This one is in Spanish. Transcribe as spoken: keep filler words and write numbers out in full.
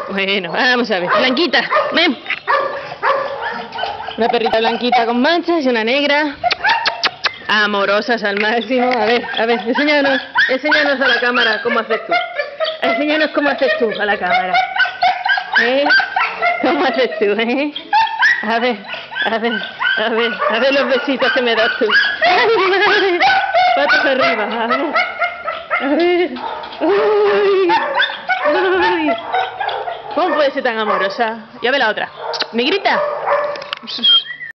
Bueno, vamos a ver. Blanquita, ven. Una perrita blanquita con manchas y una negra. Amorosas al máximo. A ver, a ver, enséñanos, enséñanos a la cámara cómo haces tú. Enséñanos cómo haces tú a la cámara. ¿Eh? ¿Cómo haces tú, eh? A ver, a ver, a ver, a ver los besitos que me das tú. ¡Ay, madre! Patas arriba, a ver. A ver. ¡Uy! ¡Uy! ¿Cómo puede ser tan amorosa? Ya ve la otra. ¿Me grita?